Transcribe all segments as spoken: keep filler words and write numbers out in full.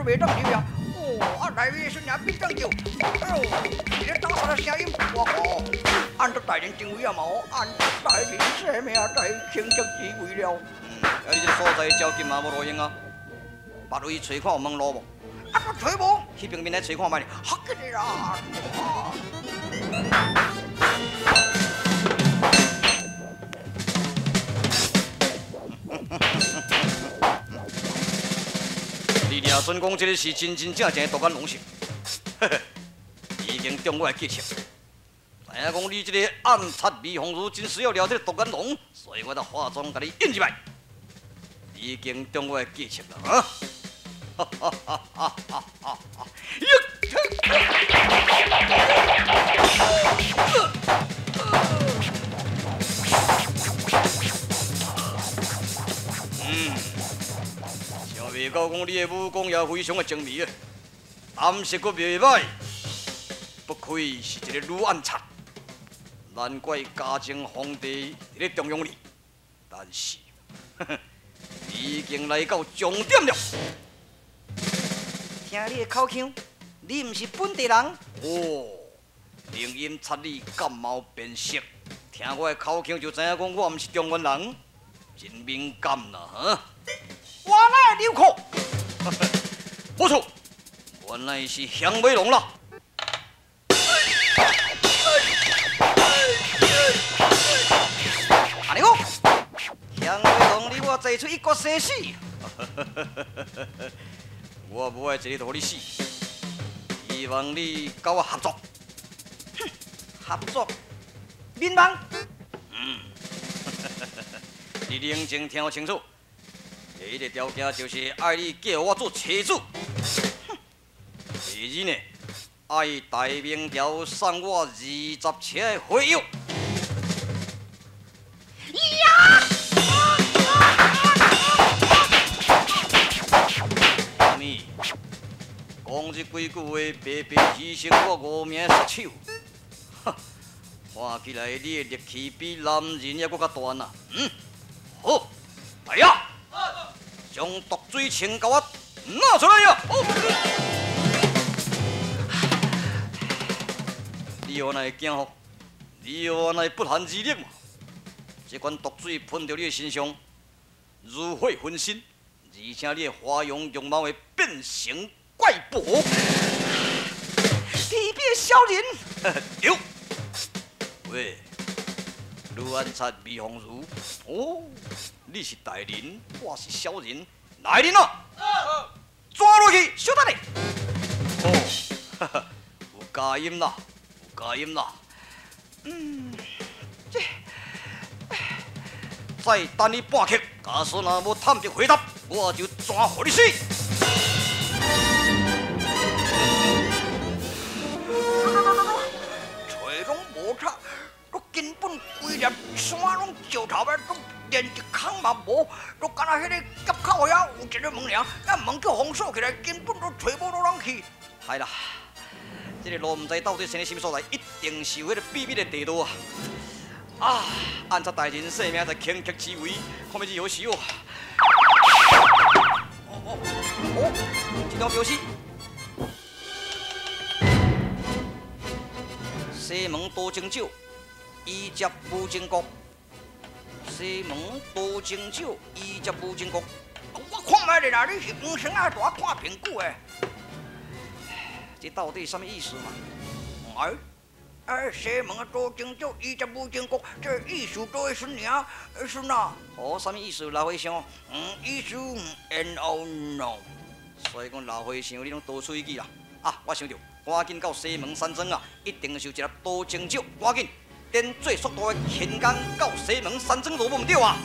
袂当入呀。哦，啊内面是领变当叫，哎呦，这个打扫的声音哇吼，按照大人定位啊嘛，按照大人生命在轻轻之为了。 嗯，啊你这所在照金嘛无路用啊，别位找看有门路无？ 啊，我找无， 去边面来找看卖哩。 好个你啦！ 你俩准讲这个是真真正正的独眼龙性，呵呵，已经中我的计策。知影讲你这个暗杀蜜蜂如真需要了这个独眼龙，所以我才化妆甲你引入来。已经中我的计策了啊！哈哈哈哈哈哈！嗯，想袂到讲你的武功也非常的精密啊，胆识阁袂歹，不愧是一个女暗贼，难怪嘉靖皇帝伫咧重用你。但是，呵呵，已经来到终点了。听你的口腔，你毋是本地人哦。灵音察你感冒变色，听我的口腔就知影讲我毋是中原人，真敏感啦哈！ 我乃刘寇， 不错，原来是响尾龙啦。阿你讲，响尾龙你我坐出一国生死，我无爱一日互你死，希望你甲我合作。 哼，合作，民帮。 嗯，你认真听清楚，第一个条件就是爱你叫我做妻子。哼，第二呢，爱大明朝送我二十车的火药。 呀！ 啥物？讲这几句话，白白牺牲我无名杀手。哼，看起来你的力气比男人还佫较大呐。嗯，好，来呀！将毒水枪给我拿出来呀！你原来会惊吼？你原来不寒而栗嘛？这款毒水喷到你的身上，如火焚身，而且你的花容容貌会变成怪物。 你别小人！ 有。喂，女暗贼蜜蜂如，哦，你是大人，我是小人，来人啊！抓落去，小等你。哦，哈哈，有加音啦，有加音啦。 嗯，这。 再等你半刻，假使若无探得回答，我就抓互你死。 吹拢无差，我根本规粒山拢石头的，都连一空嘛无，都敢若迄个夹口遐有一个门梁，那门叫封锁起来，根本都吹无到人去。 系啦，这个路唔知到底生喺什么所在，一定是有迄个秘密的地道啊！啊！暗杀大人性命在轻敌之危，看要如何是好？哦哦哦！这张标示，西门多情酒，以接无情国。西门多情酒，以接无情国。 我看卖咧啦，你是黄生啊，大看评估诶。 这到底什么意思嘛？ 哎。哎，西门啊，多情酒，伊只无情国，这意思多是尔，是呐。 哦，什么意思？老和尚？ 嗯，意思 N O no。 所以讲老和尚，你拢多出一句啦。啊，我想到，赶紧到西门山庄啊，一定是一粒多情酒，赶紧点最速度的轻工到西门山庄就无唔对啊。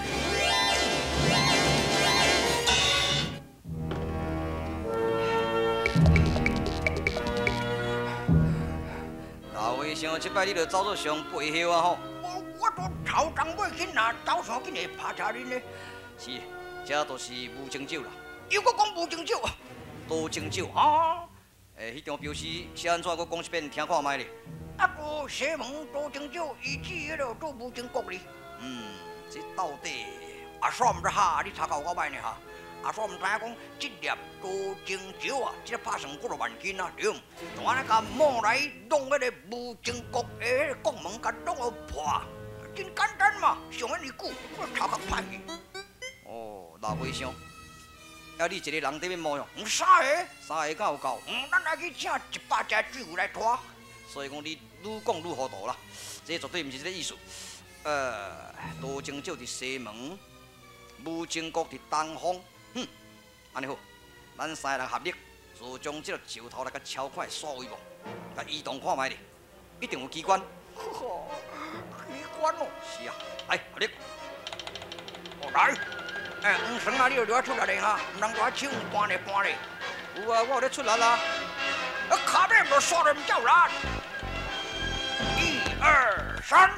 老和尚，这摆你著走做上背后啊吼！ 我我都头重尾紧啦，走上紧会拍叉恁呢。 是，这都是无情酒啦。 又搁讲无情酒， 多情酒啊！诶，迄张标示是安怎？我讲一遍，听看卖咧。 啊个西门多情酒，伊指迄个做无情国哩。 嗯，这到底啊，煞毋知哈，你查考我卖呢哈。 啊，所以唔知影讲，这粒多情酒啊，这个拍算几多万斤啊，对唔？就安尼甲摸来弄迄个无情国的迄个国门，甲弄个破，真简单嘛，上遐尼久，我头壳歹去。 哦，老尾箱，啊，你一个人伫要摸哟？ 唔三个， 三个敢有够？ 嗯，咱来去请一百只水牛来拖。 所以讲你愈讲愈糊涂啦，这绝对毋是这个意思。呃，多情酒伫西门，无情国伫东方。哼，安尼好，咱三个人合力，就将这个酒头来甲超快刷位无，甲移动看卖咧，一定有机关。 呵，机关哦。 是啊，来合力。 哦来，哎，黄绳啊，你就留出来咧哈，唔通我手搬咧搬咧。 有啊，我有咧出力啦。 啊，卡面就刷了唔叫啦。一二三。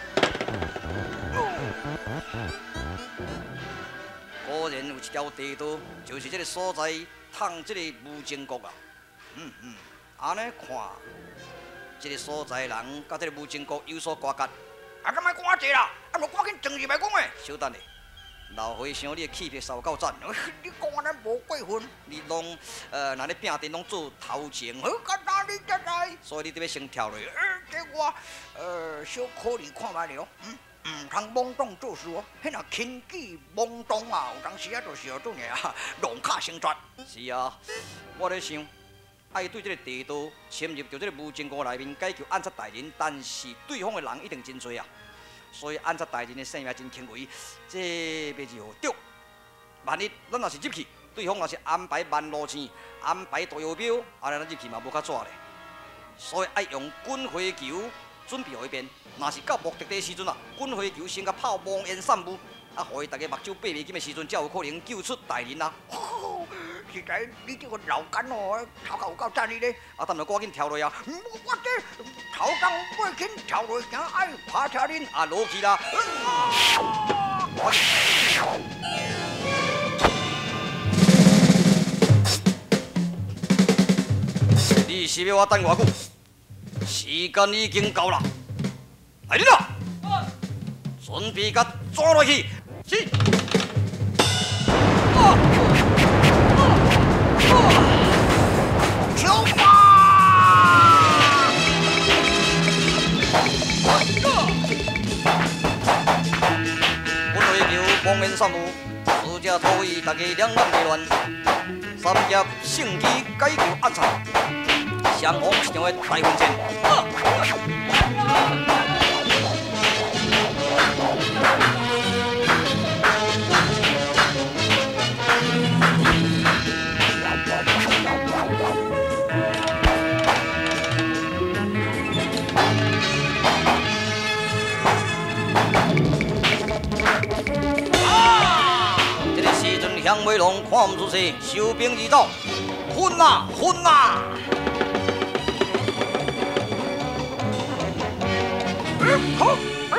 果然有一条地道，就是这个所在，通这个无情国啊。嗯嗯，安尼看，这个所在人甲这个无情国有所瓜葛。 啊，咁咪赶者啦，啊，就赶紧正事来讲诶。 小等下，老和尚，你的气魄稍够赞。 你讲安尼无过分。 你拢呃，若咧拼阵拢做头前， 好简单，你才知。 所以你得要先跳落。 呃，这我呃小考虑看卖了，嗯。唔通懵懂做事哦，迄若轻举懵懂啊，有当时啊就是有种个啊，弄卡成绝。 是啊，我咧想，爱对这个地道潜入到这个无情国内面解救暗杀大人，但是对方的人一定真多啊，所以暗杀大人的性命真轻微，这袂是好对。万一咱若是入去，对方若是安排万路线，安排导游表，安尼咱入去嘛无较早咧，所以爱用滚火球。准备好一遍，若是到目的地时阵啊，滚火球先甲炮望烟散雾，啊，互伊大家目睭闭袂紧的时阵，才有可能救出大人啊！ 哦，实在你这个老干哦，头壳有够赞你咧！ 啊，等下赶紧跳落啊！ 我这头当过紧跳落，惊爱爬车恁啊，落去啦！赶紧！你是要我等偌久？时间已经到了，来人啊！准备甲抓落去，是。 球吧！ 本会球光面散舞，四只土椅大家两眼未乱，三叶圣旗解救暗杀。双方一场的大混战。这个时阵向尾龙看唔出势，收兵而走，混啊混啊！ 好，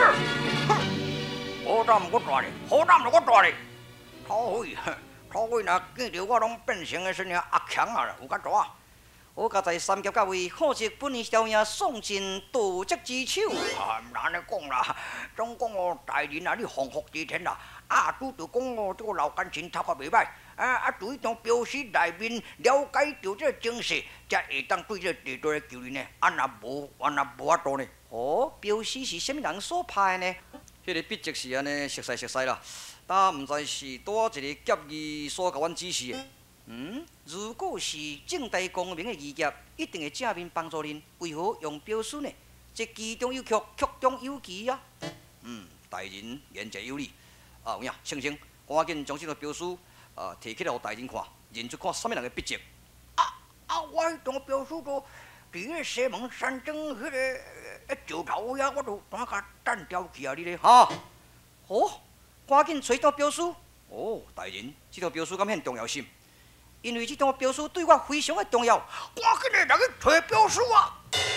好胆我抓你，好胆就我抓你。土匪，土匪若见着我拢变成个什么阿强啊，有甲抓。 我家在三峡角位，可惜本年朝廷送进盗贼之手。 啊，唔安尼讲啦，总讲哦，大人啊，你鸿福之天啦。啊，拄着讲哦，这个老奸臣头壳袂歹，啊啊，对种标示内面了解到这个情势，才会当对这个地道来救人呢。啊，若无，啊若无法度呢。 哦，标示是甚物人所派呢？迄个笔迹是安尼熟悉熟悉啦，但毋知是多一个劫义所甲阮指示的。嗯，如果是正大光明的义业，一定会正面帮助恁。为何用标示呢？这其中有曲，曲中有奇啊！嗯，大人言者有理。啊，有影，星星，赶紧将这个标示啊摕起来，互大人看，认出看什么人的笔迹。 啊啊！我迄张标示都伫个西门山庄迄个石头遐，我都单甲单掉去啊！你咧？ 哈，哦，赶紧找到标示。哦，大人，这条标示敢很重要性，因为这条标示对我非常的重要。 赶紧的来去找标示啊！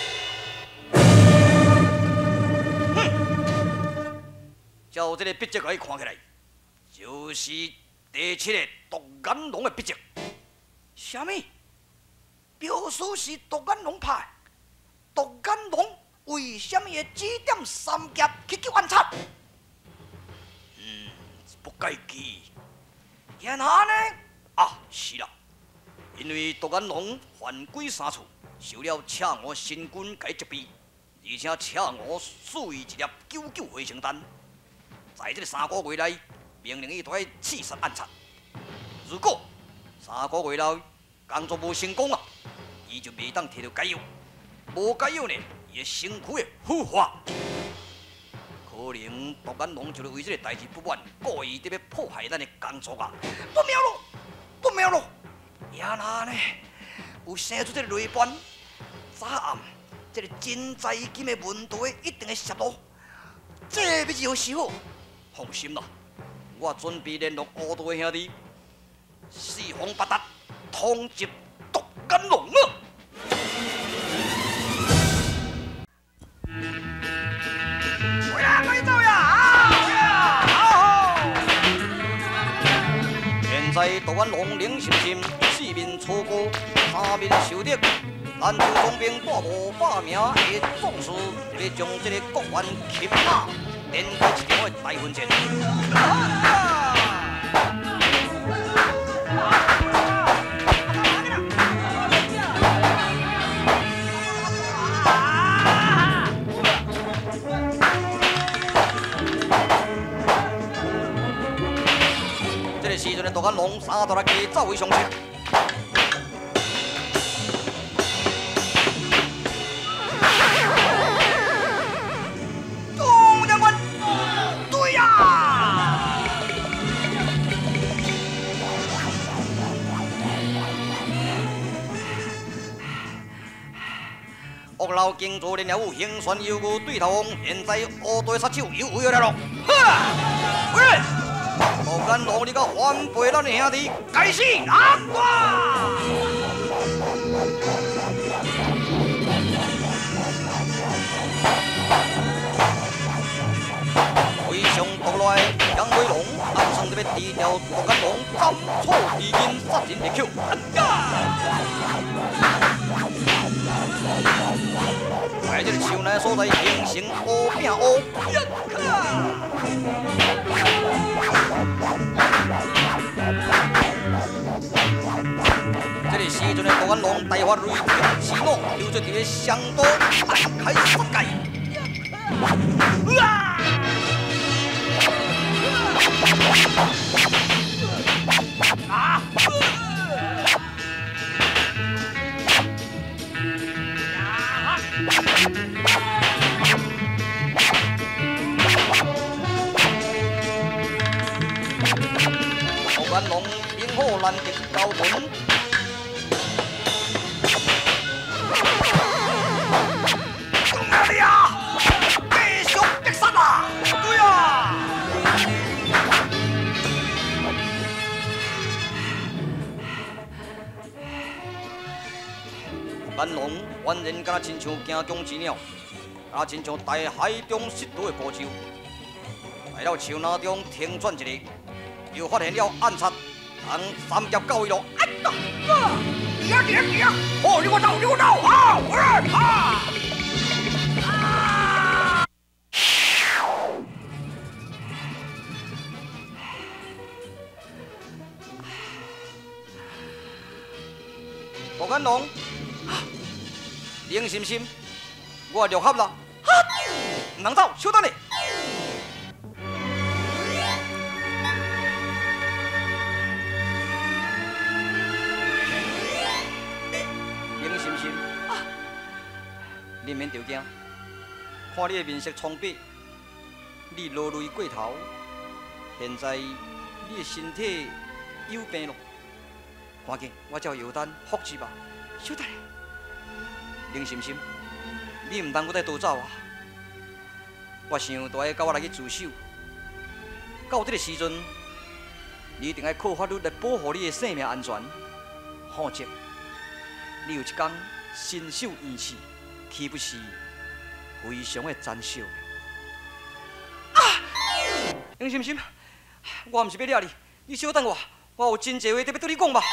照这个笔迹可以看起来，就是第七个独眼龙的笔迹。 什么？标示是独眼龙派？独眼龙为什么会指点三峡去救暗杀？ 嗯，不该记。 然后呢？ 啊，是啦，因为独眼龙犯规三次，受了赤我新军该责备，而且赤我赐予一粒九九回声丹，在这个三个月内，命令伊都要刺杀暗杀。如果三个月内工作无成功啊，伊就袂当摕到解药，无解药呢，伊的身躯会腐化。可能独眼龙就是为这个代志不满，故意伫要破坏咱的工作啊！ 不妙咯，不妙咯！呀那呢，有生出这个雷班，早暗这个真财金的问题一定会泄露，这要如何是好？ 放心啦，我准备联络乌道的兄弟，四方八达，通缉独眼龙啊！ 回来，快走呀！啊！好！ 现在独眼龙领心心，四面楚歌，三面受敌。咱就总兵带五百名的壮士，要将这个国元擒拿，展开一场的大混战。这个时阵的独眼龙三头来加走为上前。屋老经做练了有兴旋有故对头王，现在乌队杀手又回来了。哈！喂！独眼龙，你甲反背咱的兄弟，开始啊！哇！飞上独来杨威龙，暗算这要低调独眼龙，斩错敌人，杀人灭口。在这个树内所在形成乌饼乌一卡。这个时阵的独眼龙大发雷霆之怒，留着伫个上刀展开杀戒。啊！啊！独眼龙兵火难敌高门，公哪里啊？继续逼杀啊！对啊！独眼龙宛然敢若亲像惊弓之鸟，啊，亲像大海中失落的孤舟，来到树林中停转一下。又发现了暗杀，同三条狗一路，哎呀！别别别！哦，你给我走，你给我走！啊！我啊！独眼龙，林心心，我入合啦！唔能走，稍等咧。你免着惊，看你的面色苍白，你落泪过头，现在你的身体有病咯。赶紧，我叫药单服治吧。小等，林心心，你唔通搁再逃走啊！我想都要跟我来去自首。到这个时阵，你一定要靠法律来保护你的生命安全。否则，你有一天身首异处。岂不是非常的惨笑？啊！林心心，我唔是要惹你，你稍等我，我有真济话特别对你讲吧。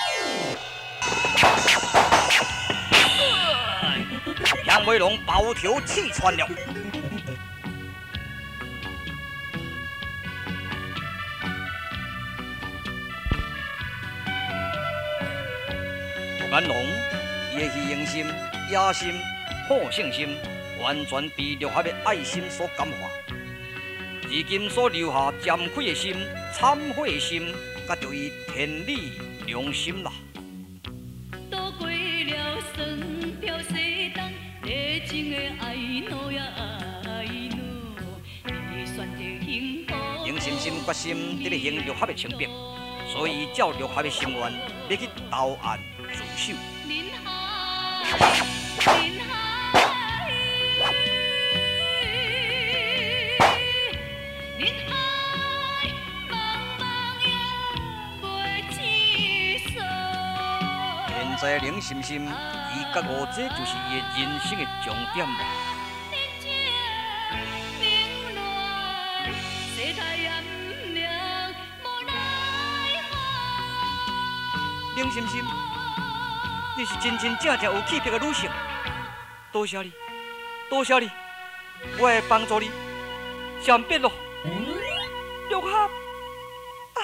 杨威龙包头气穿了。 安龙伊的虚荣心、野心、好胜心，完全被陆合的爱心所感化。至今所留下惭愧的心、忏悔的心，甲着伊天理良心啦。 渡过了酸漂西东，热情的爱奴呀爱奴，你选择幸福。 林心心决心伫咧行陆合的清白，所以照陆合的心愿，要去投案自首。 林海，林海，林海，茫茫也袂止数。 现在林心心，伊觉悟这就是伊的人生的重点啦。林心心，你是真真正正有气魄的女性，多谢你，多谢你，我会帮助你，善变咯，陆合。啊！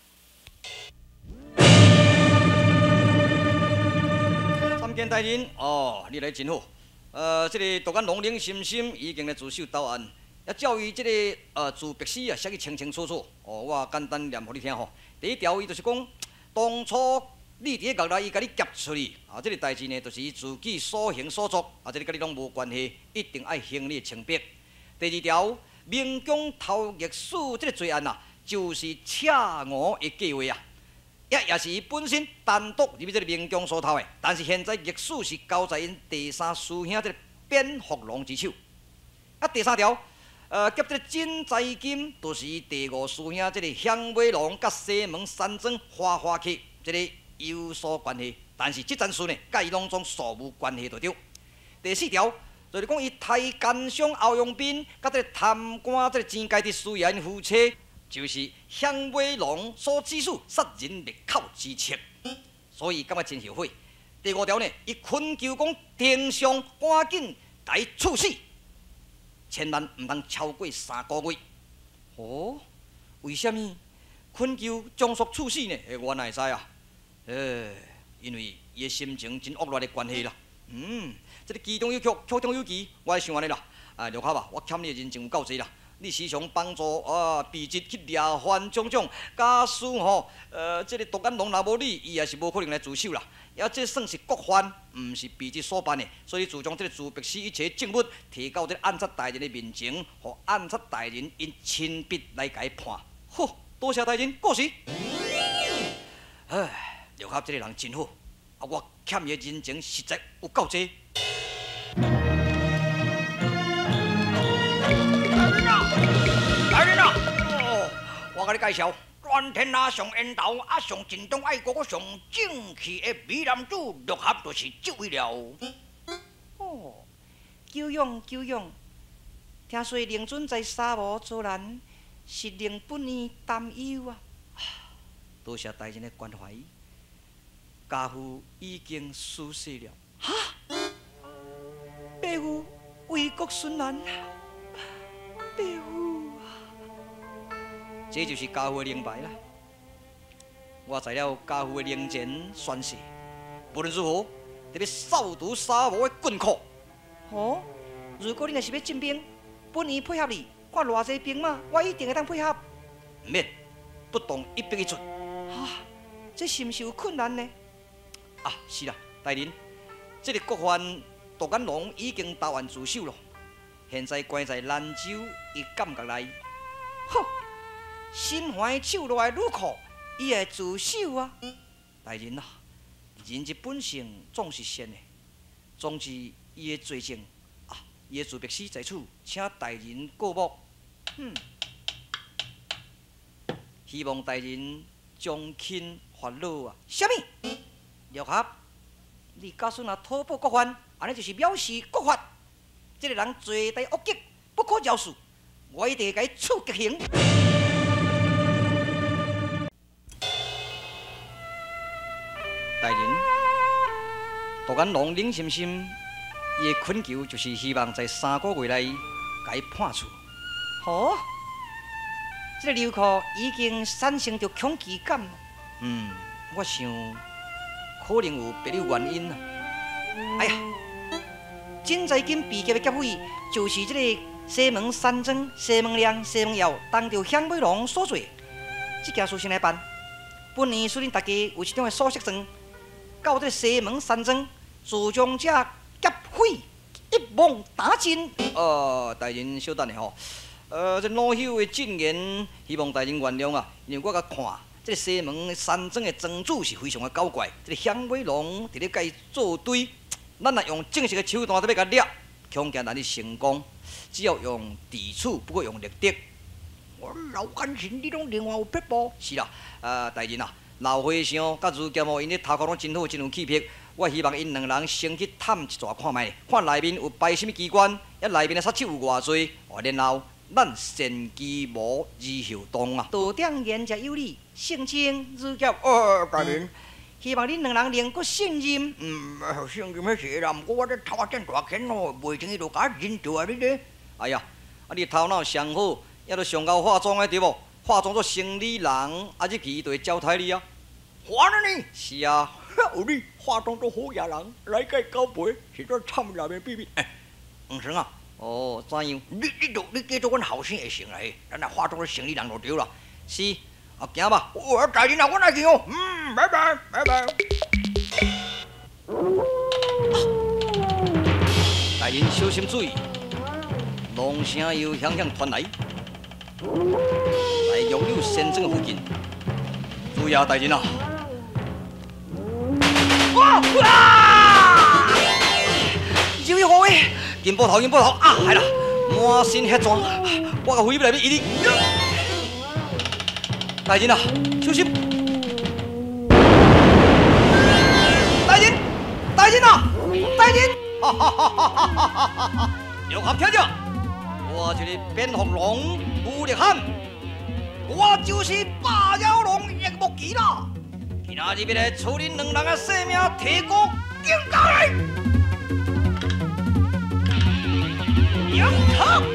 参见大人，哦，你来真好。呃，这个杜安龙林心心已经来自首投案，也照伊这个呃自白史啊写得清清楚楚。哦，我简单念互你听吼。第一条，伊就是讲当初。你伫个业内，伊甲你夹出去，啊，这个代志呢，就是伊自己所行所作，啊，这个甲你拢无关系，一定爱行你的清白。第二条，明宫偷逆史这个罪案啊，就是赤俄的计划啊，也也是伊本身单独入去这个明宫所偷的，但是现在逆史是交在因第三师兄这个卞福龙之手。啊，第三条，呃，夹这个真财金，就是伊第五师兄这个香尾龙甲西门山庄花花客这个。有所关系，但是这件事呢，甲伊拢总素无关系就对。第四条就是讲，伊太奸商欧阳斌，甲这个贪官这个钱界的私人夫妻，就是向伟龙所指使杀人灭口之策，所以感觉真后悔。第五条呢，伊恳求讲庭上赶紧甲伊处死，千万毋通超过三个月。哦，为什么恳求将属处死呢？我哪会知啊？呃，因为伊的心情真恶劣的关系啦。嗯，这个其中有曲，曲中有奇，我是想安尼啦。啊，陆合啊，我欠你的人情有够济啦。你时常帮助啊，避疾去掠犯种种，假使吼，呃，这个杜安龙若无你，伊也是无可能来自首啦。也这算是国犯，毋是避疾所办的。所以自从这个自白史一切证物提交这个暗杀大人的面前，互暗杀大人因亲笔来甲伊判。好，多谢大人，过时。唉。陆合这个人真好，啊，我欠伊的人情实在有够济。 大人啊，大人啊！哦，我甲你介绍，全天下上缘投啊，上尽忠爱国，个上正气的美男子陆合，就是这位了。 哦，久仰久仰，听说令尊在沙漠作难，是令本年担忧啊。 多谢大人的关怀。家父已经逝世了。 哈！伯父为国殉难，伯父啊！ 这就是家父的灵牌啦。我在了家父的灵前宣誓，不论如何，得要扫除沙漠的困苦。 哦，如果你若是要进兵，本院配合你，看偌济兵马，我一定会当配合。 唔免，不动一兵一卒。 啊，这是毋是有困难呢？ 啊，是啦，大人，这个国犯杜安龙已经投案自首了，现在关在兰州的监狱内。 吼，心怀手内的女寇，伊会自首啊？ 大人啊，人之本性总是善的，总之伊的罪证啊，伊的自白史在此，请大人过目。嗯，希望大人将轻发落啊。 什么？陆合，你假使若讨报国犯，安尼就是藐视国法。这个人罪大恶极，不可饶恕。我一定会给伊处极刑。 大人，杜安龙冷心心，伊的恳求就是希望在三个月内给伊判处。 好，这个流库已经产生着恐惧感。 嗯，我想。 可能有别的原因啊。哎呀，真在今被劫的劫匪，就是这个西门山庄、西门亮、西门耀当着向尾龙所做。这件事先来办。本年虽然大家有一张的锁息证，到这西门山庄，自将这劫匪一网打尽。呃，大人稍等下吼。呃，这老朽的进言，希望大人原谅啊，因为我甲看，这个西门山庄的庄主是非常的搞怪，这个向尾龙伫咧甲伊作对，咱若用正式的手段在要甲掠，恐惊难以成功。只要用地处，不过用力敌。 我老甘心，你拢另外有撇步。 是啦，呃，大人啊，老和尚甲如剑哦，因咧头壳拢真好，真有气魄。我希望因两人先去探一撮看卖，看内面有摆什么机关，遐内面的杀手有偌济，然后。咱先机无以后动啊！道长言者有理，性情如剑。 呃，大人， 希望恁两人能够信任。 嗯，信任迄是啦，毋过我这头真大钱哦，袂成伊就甲认着啊！你咧？ 哎呀，啊你头脑上好，也都上够化妆的对无？化妆做生理人，啊入去伊就会招待你啊。 化了呢？ 是啊， 有你化妆做好野人，来个交陪，是做参内面秘密。哎，黄生啊！ 哦，怎样？ 你你就你叫做阮后生会成啦，咱若化妆做生理人就对啦。 是，啊行吧。 我大人啊，我来去哦。嗯，拜拜，拜拜。 大人小心注意，龙声又响响传来，在玉柳山庄附近。注意啊，大人啊！哇啊！有有好诶！金波头，金波头啊！系啦，满身血状，我个肺内面一滴。大人啊，小心！大人，大人啊，大人！哈哈哈哈哈哈哈哈！有合听着，我就是变红龙武力汉，我就是八妖龙叶木吉啦！今仔日要来处理两人的性命，提高警告来！杨成。